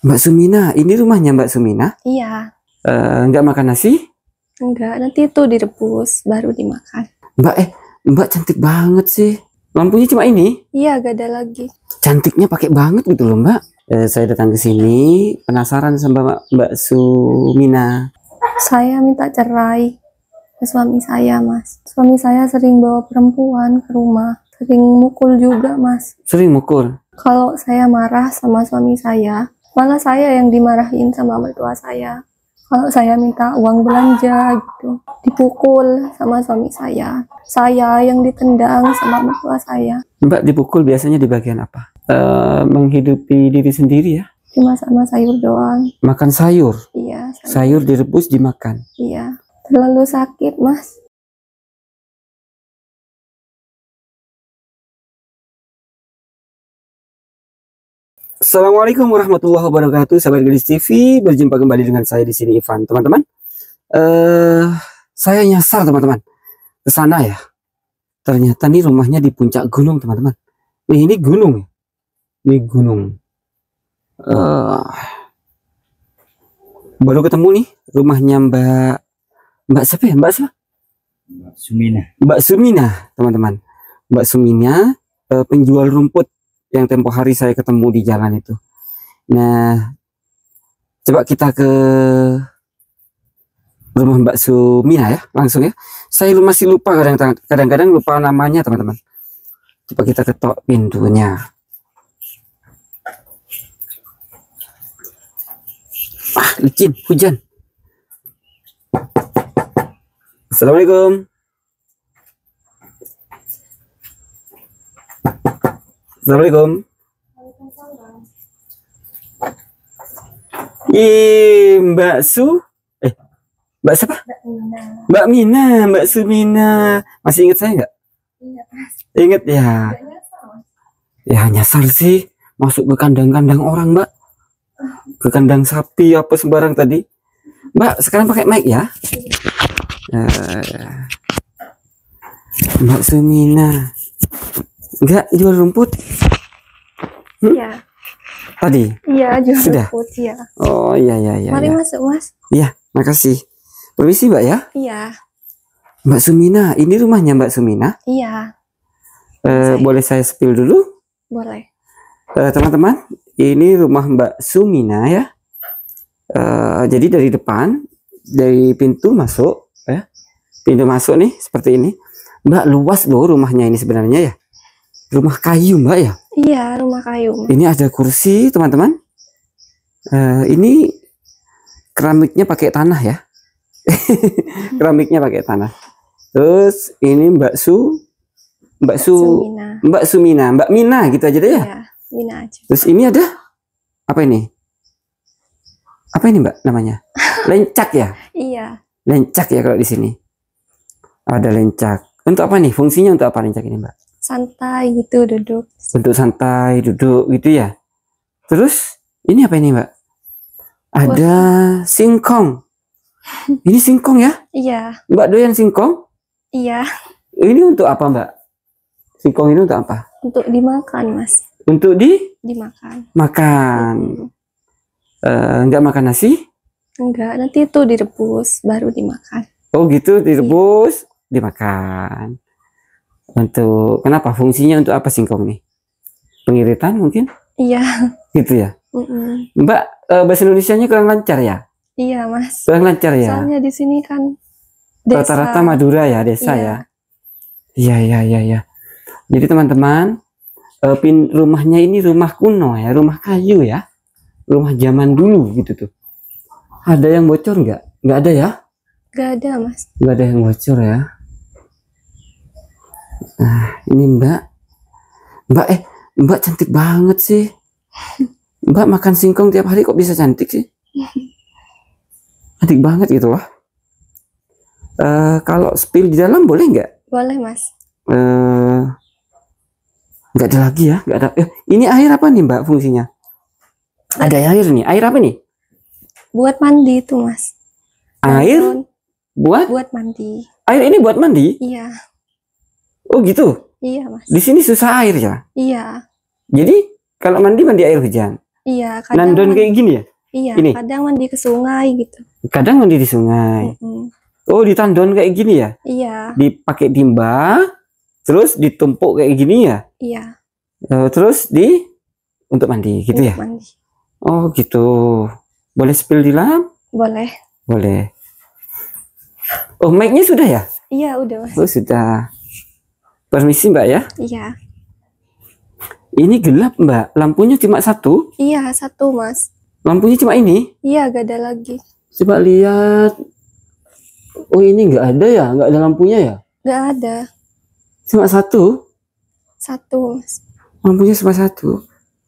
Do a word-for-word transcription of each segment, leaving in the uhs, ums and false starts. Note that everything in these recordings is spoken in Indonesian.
Mbak Sumina, ini rumahnya Mbak Sumina? Iya. Uh, nggak makan nasi? Enggak, nanti itu direbus baru dimakan. Mbak, eh, Mbak cantik banget sih. Lampunya cuma ini? Iya, gak ada lagi. Cantiknya pakai banget gitu loh, Mbak. Eh, saya datang ke sini penasaran sama Mbak, Mbak Sumina. Saya minta cerai ke suami saya, Mas. Suami saya sering bawa perempuan ke rumah, sering mukul juga, Mas. Sering mukul? Kalau saya marah sama suami saya, malah saya yang dimarahin sama mertua saya. Kalau saya minta uang belanja gitu, dipukul sama suami saya. Saya yang ditendang sama mertua saya. Mbak dipukul biasanya di bagian apa? Uh, menghidupi diri sendiri ya? Cuma sama sayur doang. Makan sayur? Iya. Sayur, sayur direbus dimakan? Iya. Terlalu sakit, Mas. Assalamualaikum warahmatullahi wabarakatuh, sahabat Gadis T V. Berjumpa kembali dengan saya di sini, Ivan. Teman-teman, uh, saya nyasar teman-teman ke sana ya. Ternyata nih rumahnya di puncak gunung, teman-teman. Nih, ini gunung, ini gunung. Uh, baru ketemu nih rumahnya Mbak Mbak siapa ya? Mbak siapa? Mbak Sumina. Mbak Sumina, teman-teman. Mbak Sumina, uh, penjual rumput yang tempo hari saya ketemu di jalan itu. Nah, coba kita ke rumah Mbak Sumina ya, langsung ya. Saya masih lupa kadang-kadang lupa namanya, teman-teman. Coba kita ketok pintunya. Ah, licin, hujan. Assalamualaikum. Assalamualaikum. Ih, Mbak Su, eh, Mbak siapa? Mbak Mina. Mbak Mina, Mbak Sumina. Masih ingat saya nggak? Ingat, Mas. Ingat ya. Ya nyasar sih, masuk ke kandang-kandang orang, Mbak. Ke kandang sapi apa sembarang tadi. Mbak, sekarang pakai mic ya. Uh, Mbak Sumina. Enggak jual rumput? Iya. Hmm? Tadi? Iya, jual sudah? Rumput, ya. Oh, iya, iya, iya. Mari ya. masuk, Mas. Iya, makasih. Permisi, Mbak ya? Iya. Mbak Sumina, ini rumahnya Mbak Sumina? Iya. Uh, boleh saya spill dulu? Boleh. Teman-teman, uh, ini rumah Mbak Sumina ya. Uh, jadi dari depan, dari pintu masuk, ya. Pintu masuk nih, seperti ini. Mbak, luas loh rumahnya ini sebenarnya ya. Rumah kayu, Mbak ya? Iya, rumah kayu. Ini ada kursi, teman-teman. Uh, ini keramiknya pakai tanah ya. Keramiknya pakai tanah. Terus ini Mbak Su, Mbak Su, Sumina. Mbak Sumina, Mbak Mina gitu aja deh ya. Iya, Mina aja. Terus ini ada apa ini? Apa ini Mbak namanya? Lencak ya? Iya. Lencak ya kalau di sini. Ada lencak. Untuk apa nih? Fungsinya untuk apa lencak ini, Mbak? Santai gitu, duduk. Untuk santai, duduk gitu ya. Terus ini apa ini, Mbak? Ada singkong. Ini singkong ya? Iya. Mbak doyan singkong? Iya. Ini untuk apa, Mbak? Singkong ini untuk apa? Untuk dimakan, Mas. Untuk di? Dimakan. Makan. Hmm. Uh, enggak makan nasi? Enggak, nanti itu direbus baru dimakan. Oh gitu, direbus, iya. Dimakan. Untuk kenapa? Fungsinya untuk apa singkong nih? Pengiritan mungkin? Iya. Gitu ya. Mm-mm. Mbak, uh, bahasa Indonesianya kurang lancar ya? Iya, Mas. Kurang lancar ya. Soalnya di sini kan desa. Rata-rata Madura ya, desa iya. ya. Iya, iya, iya, iya. Jadi teman-teman, uh, pin rumahnya ini rumah kuno ya, rumah kayu ya, rumah zaman dulu gitu tuh. Ada yang bocor nggak? Nggak ada ya? Nggak ada, Mas. Nggak ada yang bocor ya. Nah, ini Mbak. Mbak, eh, Mbak cantik banget sih. Mbak makan singkong tiap hari kok bisa cantik sih? Cantik banget gitu loh. Uh, kalau spill di dalam boleh nggak? Boleh, Mas. Uh, nggak ada lagi ya? Nggak ada. Eh, ini air apa nih Mbak fungsinya? Ada air nih. Air apa nih? Buat mandi itu, Mas. Air? Nonton. Buat? Buat mandi. Air ini buat mandi? Iya. Oh gitu? Iya, Mas. Di sini susah air ya? Iya. Jadi kalau mandi mandi air hujan? Iya, kadang Nandon mandi, kayak gini ya? iya, Ini? kadang mandi ke sungai gitu. Kadang mandi di sungai. Mm-mm. Oh, ditandon kayak gini ya? Iya, Dipakai timba, terus ditumpuk kayak gini ya? iya, Eh, terus di untuk mandi gitu untuk ya? mandi. Oh gitu. Boleh spill di lamp? Boleh. Boleh. Oh, mic-nya sudah ya? Iya, udah Mas. Oh sudah. Permisi Mbak ya. Iya. Ini gelap Mbak. Lampunya cuma satu. Iya, satu Mas. Lampunya cuma ini. Iya, gak ada lagi. Coba lihat. Oh ini nggak ada ya? Nggak ada lampunya ya? Gak ada. Cuma satu. Satu Mas. Lampunya cuma satu.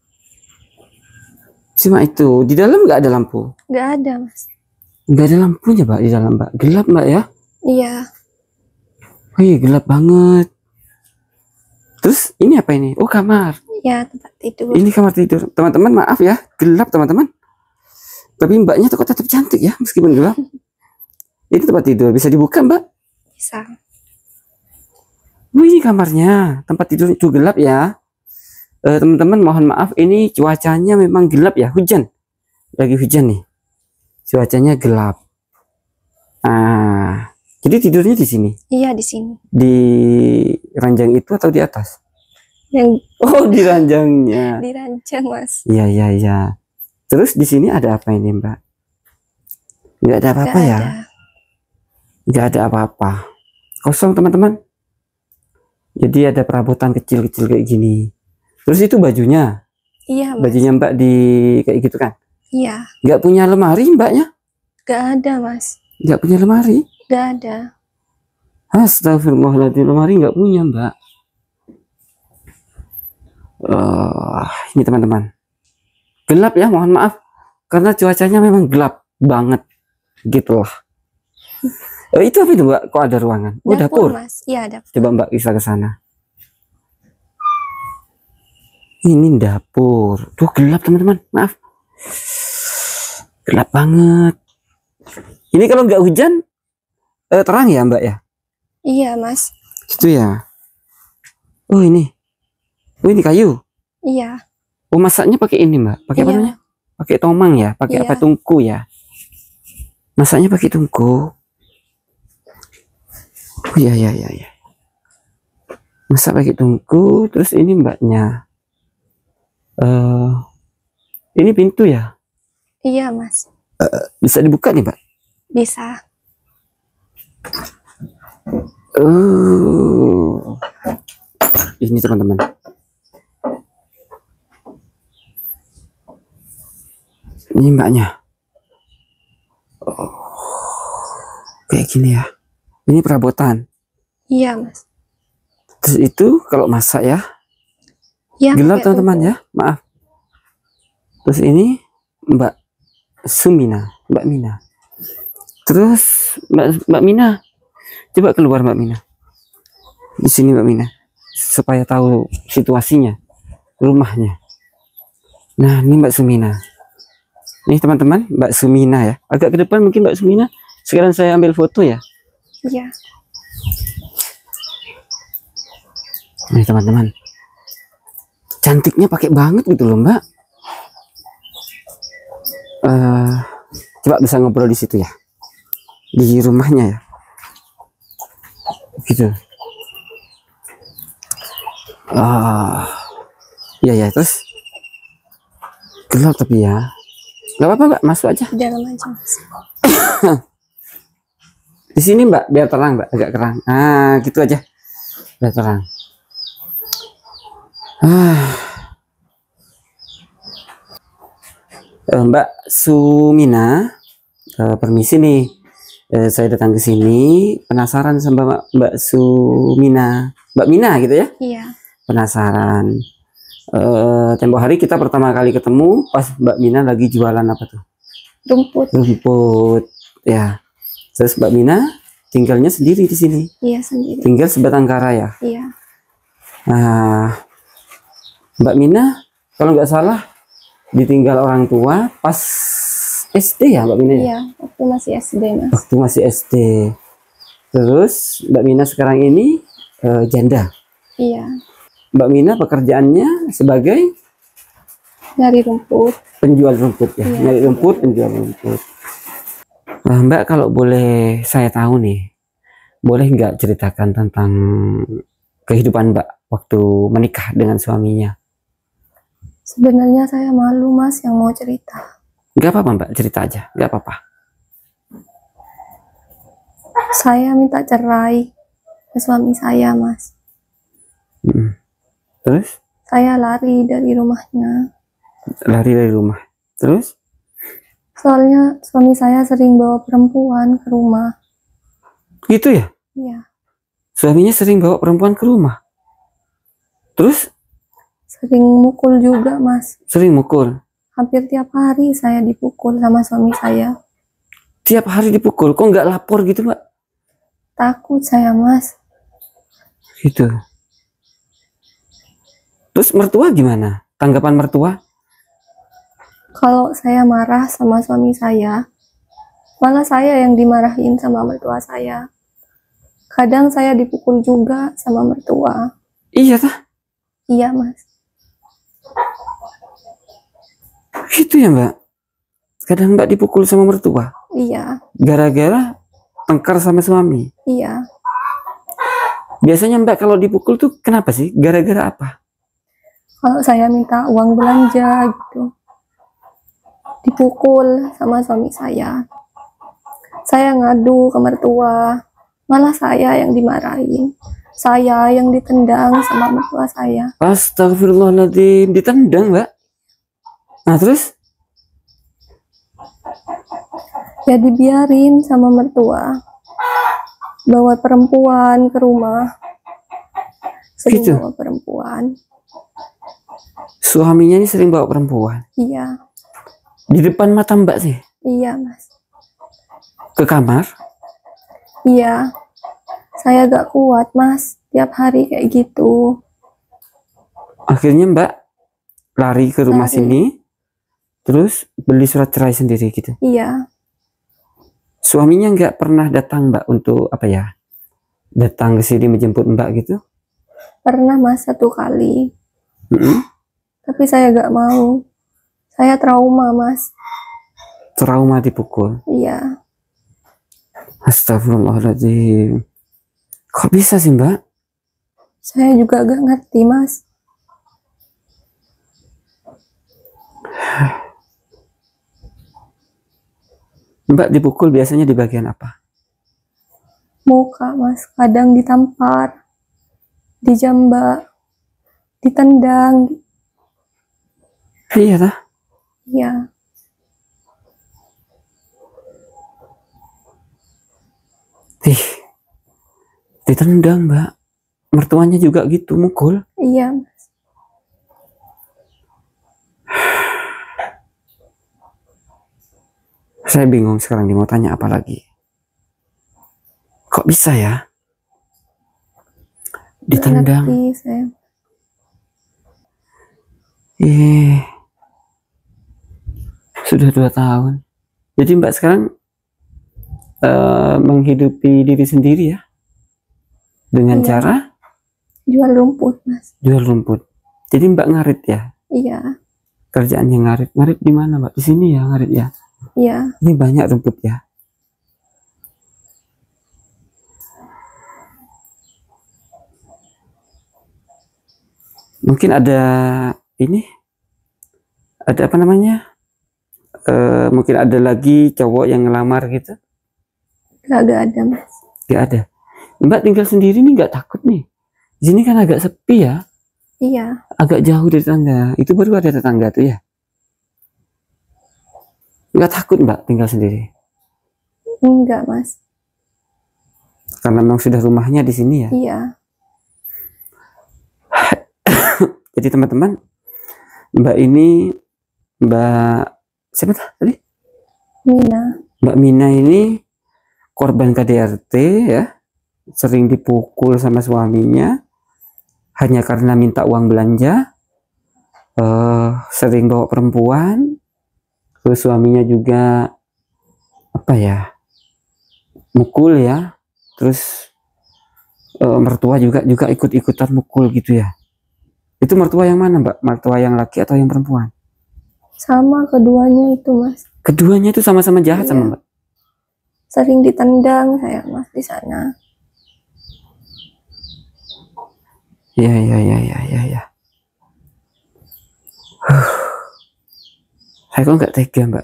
Cuma itu. Di dalam nggak ada lampu. Gak ada Mas. Nggak ada lampunya Mbak di dalam Mbak. Gelap Mbak ya? Iya. Oh iya gelap banget. Terus ini apa ini? Oh kamar. Iya, tempat tidur. Ini kamar tidur. Teman-teman maaf ya. Gelap teman-teman. Tapi mbaknya tuh kok tetap cantik ya. Meskipun gelap. Ini tempat tidur. Bisa dibuka Mbak? Bisa. Oh ini kamarnya. Tempat tidur itu gelap ya. Eh, teman-teman mohon maaf. Ini cuacanya memang gelap ya. Hujan. Lagi hujan nih. Cuacanya gelap. Ah. Jadi tidurnya di sini. Iya, di sini. Di ranjang itu atau di atas? Yang Oh, di ranjangnya. di ranjang Mas. Iya, iya, iya. Terus di sini ada apa ini, Mbak? Nggak ada apa-apa Gak ya? ada. Nggak ada apa-apa. Kosong, teman-teman. Jadi ada perabotan kecil-kecil kayak gini. Terus itu bajunya. Iya Mas. Bajunya Mbak di kayak gitu kan? Iya. Nggak punya lemari Mbaknya? Gak ada Mas. Nggak punya lemari? Gak ada. Astagfirullahaladzim, lemari nggak punya Mbak. Oh, ini teman-teman. Gelap ya, mohon maaf. Karena cuacanya memang gelap banget. Gitulah. Eh, itu apa itu Mbak? Kok ada ruangan? Oh, dapur. Mas. Iya, dapur. Coba Mbak bisa ke sana. Ini dapur. Tuh gelap teman-teman. Maaf. Gelap banget. Ini kalau nggak hujan eh, terang ya Mbak ya? Iya Mas. Itu ya. Oh ini. Oh ini kayu. Iya. Oh masaknya pakai ini Mbak. Pakai apa Iya. namanya? Pakai tomang ya? Pakai Iya. apa tungku ya? Masaknya pakai tungku. Oh iya iya iya. iya. Masak pakai tungku. Terus ini Mbaknya. Uh, ini pintu ya? Iya Mas. Bisa dibuka nih Mbak? Bisa. Oh, ini teman-teman. Ini Mbaknya. Oh, kayak gini ya. Ini perabotan. Iya Mas. Terus itu kalau masak ya. Iya. Gelap pakai teman-teman tungku. ya. Maaf. Terus ini Mbak Sumina, Mbak Mina. Terus Mbak, Mbak Mina, coba keluar Mbak Mina. Di sini Mbak Mina, supaya tahu situasinya, rumahnya. Nah ini Mbak Sumina. Nih teman-teman, Mbak Sumina ya. Agak ke depan mungkin Mbak Sumina. Sekarang saya ambil foto ya. Iya. Nih teman-teman. Cantiknya pakai banget gitu loh Mbak. Uh, coba bisa ngobrol di situ ya. Di rumahnya ya. Gitu. Ah, iya ya terus gelap tapi ya. Gak apa-apa Mbak, masuk aja. Di dalam aja Mas. Di sini Mbak, biar terang Mbak, agak terang. Ah, gitu aja. Biar terang. Ah. Eh, Mbak Sumina, eh, permisi nih. Eh, saya datang ke sini penasaran sama Mbak, Mbak Sumina, Mbak Mina gitu ya? Iya. Penasaran. Eh, tempo hari kita pertama kali ketemu pas Mbak Mina lagi jualan apa tuh? Rumput. Rumput. Ya. Terus Mbak Mina tinggalnya sendiri di sini. Iya sendiri. Tinggal sebatang kara ya. Iya. Nah, Mbak Mina kalau nggak salah ditinggal orang tua pas S D ya Mbak Mina ya? Iya. Waktu masih S D Mas. Waktu masih S D. Terus Mbak Mina sekarang ini eh, janda. Iya. Mbak Mina pekerjaannya sebagai Nyari rumput. Penjual rumput ya, Iya. nyari rumput, penjual rumput. Nah, Mbak, kalau boleh saya tahu nih, boleh nggak ceritakan tentang kehidupan Mbak waktu menikah dengan suaminya? Sebenarnya saya malu mas yang mau cerita. Nggak apa-apa Mbak, cerita aja, nggak apa-apa. Saya minta cerai ke suami saya mas. Mm. Terus Saya lari dari rumahnya. lari dari rumah. Terus Soalnya suami saya sering bawa perempuan ke rumah. gitu ya? Iya. Suaminya sering bawa perempuan ke rumah. Terus Sering mukul juga mas. sering mukul. Hampir tiap hari saya dipukul sama suami saya. Tiap hari dipukul. Kok nggak lapor gitu Mbak? Takut saya mas. Gitu. Terus mertua gimana? Tanggapan mertua? Kalau saya marah sama suami saya, malah saya yang dimarahin sama mertua saya. Kadang saya dipukul juga sama mertua. Iya tah? Iya mas. Gitu ya Mbak? Kadang Mbak dipukul sama mertua? Iya. Gara-gara tengkar sama suami? Iya. Biasanya Mbak kalau dipukul tuh kenapa sih? Gara-gara apa? Kalau saya minta uang belanja gitu, dipukul sama suami saya. Saya ngadu ke mertua, malah saya yang dimarahin. Saya yang ditendang sama mertua saya. Astagfirullahaladzim, ditendang Mbak. Nah terus? Ya dibiarin sama mertua. Bawa perempuan ke rumah. Sering Gitu? bawa perempuan. Suaminya ini sering bawa perempuan? Iya. Di depan mata Mbak sih? Iya mas. Ke kamar? Iya. Saya gak kuat mas. Tiap hari kayak gitu. Akhirnya Mbak lari ke rumah Lari. sini, terus beli surat cerai sendiri gitu. Iya. Suaminya nggak pernah datang Mbak untuk apa ya? Datang ke sini menjemput Mbak gitu? Pernah mas satu kali. Mm-mm. Tapi saya gak mau. Saya trauma mas. Trauma dipukul. Iya. Astagfirullahaladzim. Kok bisa sih Mbak? Saya juga gak ngerti mas. Mbak dipukul biasanya di bagian apa? Muka mas. Kadang ditampar. Dijambak. Ditendang. Iya tah? Iya. Ih, ditendang Mbak. Mertuanya juga gitu mukul. Iya mas. Saya bingung sekarang nih mau tanya apa lagi. Kok bisa ya? Ditendang. Ngerti saya. Eh, sudah dua tahun. Jadi Mbak sekarang eh, menghidupi diri sendiri ya? Dengan Iya. cara Jual rumput mas. jual rumput. Jadi Mbak ngarit ya? Iya. Kerjaannya ngarit. Ngarit di mana Mbak? Di sini ya ngarit ya? Iya. Ini banyak rumput ya? Mungkin ada ini, ada apa namanya? Eh, mungkin ada lagi cowok yang ngelamar gitu? Gak, gak ada mas. Gak ada. Mbak tinggal sendiri nih nggak takut nih? Di sini kan agak sepi ya, Iya. agak jauh dari tetangga. Itu baru ada tetangga tuh ya. Nggak takut Mbak tinggal sendiri? Enggak mas. Karena memang sudah rumahnya di sini ya. Iya. Jadi teman-teman, Mbak ini, Mbak siapa tadi? Mina. Mbak Mina ini korban K D R T ya, sering dipukul sama suaminya hanya karena minta uang belanja, uh, sering bawa perempuan, terus suaminya juga apa ya, mukul ya, terus uh, mertua juga juga ikut-ikutan mukul gitu ya. Itu mertua yang mana Mbak? Mertua yang laki atau yang perempuan? Sama keduanya itu mas. Keduanya itu sama-sama jahat Iya. sama Mbak. Sering ditendang saya mas di sana. Ya, ya, ya, ya, ya, ya. Huh. Saya kok nggak tega Mbak.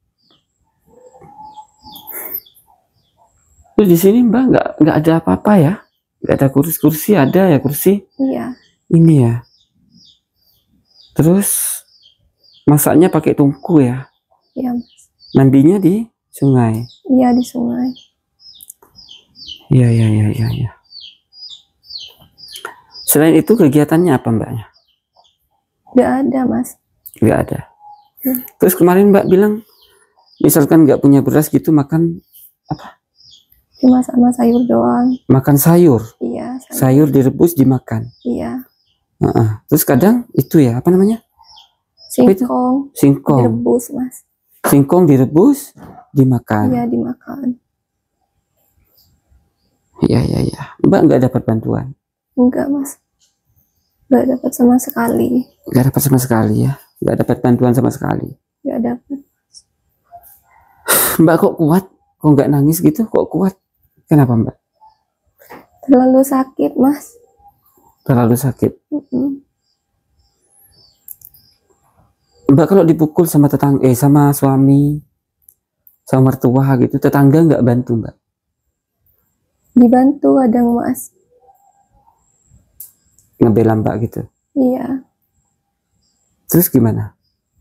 Terus di sini Mbak nggak nggak ada apa-apa ya? Nggak ada kursi-kursi, ada ya kursi? Iya. Ini ya. Terus masaknya pakai tungku ya? Iya mas. Mandinya di sungai? Iya di sungai. Iya, iya, iya, iya, ya. Selain itu kegiatannya apa Mbaknya? Nggak ada mas. Nggak ada. Hmm. Terus kemarin Mbak bilang misalkan nggak punya beras gitu makan apa? Cuma sama sayur doang. Makan sayur. Iya. Sayur Sayur. direbus dimakan. Iya. Uh-uh. Terus kadang itu ya apa namanya? Singkong. Singkong. Direbus mas. Singkong direbus dimakan. Iya dimakan. Iya, iya, iya. Mbak nggak dapat bantuan? Enggak mas. Nggak dapat sama sekali. Nggak dapat sama sekali ya? Nggak dapat bantuan sama sekali. Nggak dapat. Mbak kok kuat? Kok nggak nangis gitu? Kok kuat? Kenapa Mbak? Terlalu sakit mas. Terlalu sakit. Mm-mm. Mbak kalau dipukul sama tetangga, eh sama suami, sama mertua gitu, tetangga nggak bantu Mbak? Dibantu kadang mas. Ngebela Mbak gitu. Iya. Terus gimana?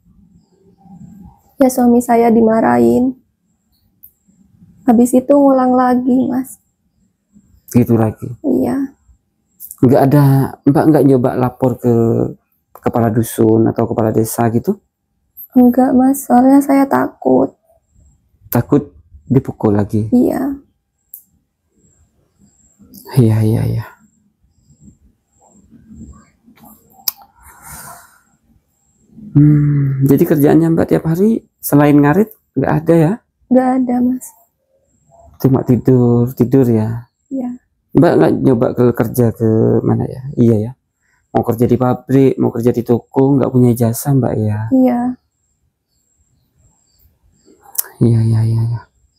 Ya suami saya dimarahin. Habis itu ngulang lagi mas. Gitu lagi. Iya. Nggak ada, Mbak nggak nyoba lapor ke kepala dusun atau kepala desa gitu? Enggak mas, soalnya saya takut. Takut dipukul lagi? Iya. Iya, iya, iya. Hmm, jadi kerjaannya Mbak tiap hari selain ngarit nggak ada ya? Nggak ada mas. Cuma tidur, tidur ya? Iya. Mbak nggak nyoba ke kerja ke mana ya? Iya ya. Mau kerja di pabrik, mau kerja di toko, nggak punya jasa Mbak ya? Iya. Iya, iya, iya, iya.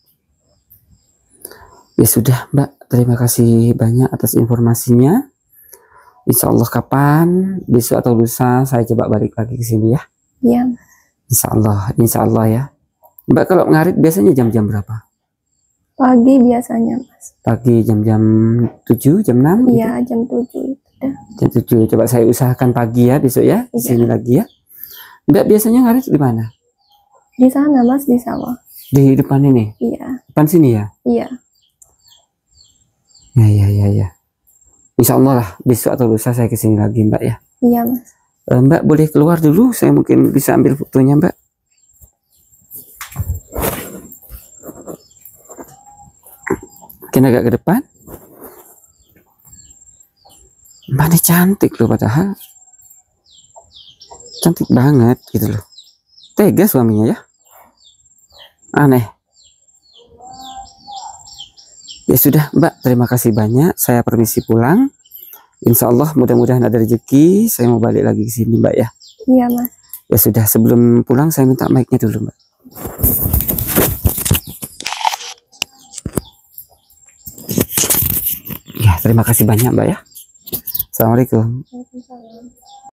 Ya sudah Mbak, terima kasih banyak atas informasinya. Insya Allah kapan, besok atau lusa saya coba balik lagi ke sini ya. Iya. Insya Allah, insya Allah ya. Mbak kalau ngarit biasanya jam-jam berapa? Pagi biasanya mas. Pagi jam-jam tujuh, jam enam? Iya jam tujuh itu dah. Jam tujuh. Coba saya usahakan pagi ya besok ya. Di Iya. sini lagi ya. Mbak biasanya ngarit di mana? Di sana mas, di sawah. Di depan ini? Iya. Depan sini ya? Iya. Ya, ya, ya, ya. Insya Allah lah besok atau lusa saya kesini lagi Mbak ya. Iya mas. Eh, Mbak boleh keluar dulu, saya mungkin bisa ambil fotonya Mbak. Mungkin agak ke depan. Mbak ini cantik loh padahal. Cantik banget gitu loh. Tega suaminya ya. Aneh. Ya sudah Mbak, terima kasih banyak. Saya permisi pulang. Insya Allah mudah-mudahan ada rezeki. Saya mau balik lagi ke sini Mbak ya. Iya mas. Ya sudah, sebelum pulang saya minta mic-nya dulu Mbak. Ya terima kasih banyak Mbak ya. Assalamualaikum. Waalaikumsalam.